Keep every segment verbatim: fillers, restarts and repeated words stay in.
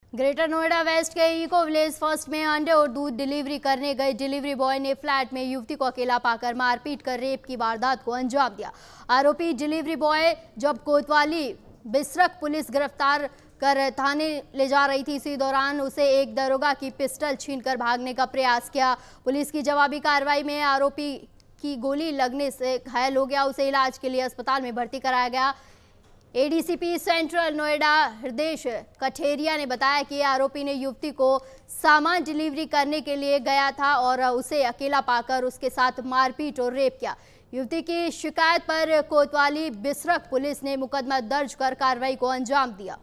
Greater Noida west के eco village first में अंडे और दूध डिलीवरी करने गए डिलीवरी बॉय ने फ्लैट में युवती को अकेला पाकर मारपीट कर रेप की वारदात को अंजाम दिया। आरोपी डिलीवरी बॉय जब कोतवाली बिसरक पुलिस गिरफ्तार कर थाने ले जा रही थी, इसी दौरान उसे एक दरोगा की पिस्टल छीनकर भागने का प्रयास किया। पुलिस की जवाबी कार्रवाई में आरोपी की गोली लगने से घायल हो गया। उसे इलाज के लिए अस्पताल में भर्ती कराया गया। एडीसीपी सेंट्रल नोएडा हृदय कठेरिया ने बताया कि आरोपी ने युवती को सामान डिलीवरी करने के लिए गया था और उसे अकेला पाकर उसके साथ मारपीट और रेप किया। युवती की शिकायत पर कोतवाली बिसरक पुलिस ने मुकदमा दर्ज कर कार्रवाई को अंजाम दिया।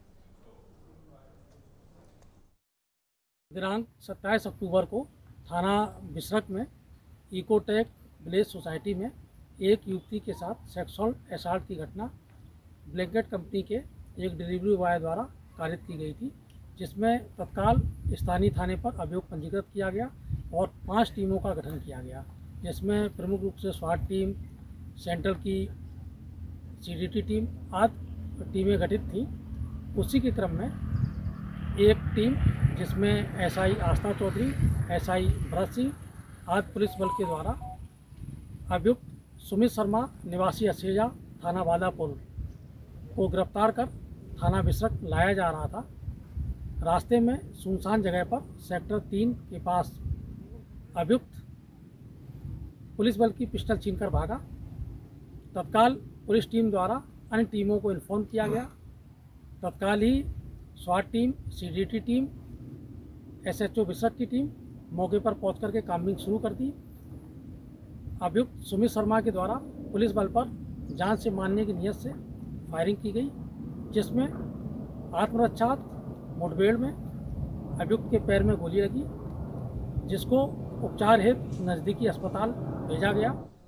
दिनांक सत्ताईस अक्टूबर को थाना बिसरक में इकोटेक विलेज सोसाइटी में एक युवती के साथ सेक्सुअल असॉल्ट की घटना ब्लैंकेट कंपनी के एक डिलीवरी बॉय द्वारा कारित की गई थी, जिसमें तत्काल स्थानीय थाने पर अभियोग पंजीकृत किया गया और पांच टीमों का गठन किया गया, जिसमें प्रमुख रूप से स्वाट टीम, सेंट्रल की सीडीटी टीम आदि टीमें गठित थीं। उसी के क्रम में एक टीम जिसमें एसआई आस्था चौधरी, एसआई भरत सिंह आदि पुलिस बल के द्वारा अभियुक्त सुमित शर्मा निवासी असेजा थाना वादापुर को गिरफ्तार कर थाना बिसरक लाया जा रहा था। रास्ते में सुनसान जगह पर सेक्टर तीन के पास अभियुक्त पुलिस बल की पिस्टल छीनकर भागा। तत्काल पुलिस टीम द्वारा अन्य टीमों को इन्फॉर्म किया गया। तत्काल ही स्वाट team, CDT team, SHO Bisrakh की टीम मौके पर पहुंच करके कामगिरी शुरू कर दी। अभियुक्त सुमित शर्मा के द्वारा पुलिस बल पर जान से मारने की नीयत से फायरिंग की गई, जिसमें आत्मरक्षा मुठभेड़ में अभियुक्त के पैर में गोली लगी, जिसको उपचार हेतु नज़दीकी अस्पताल भेजा गया।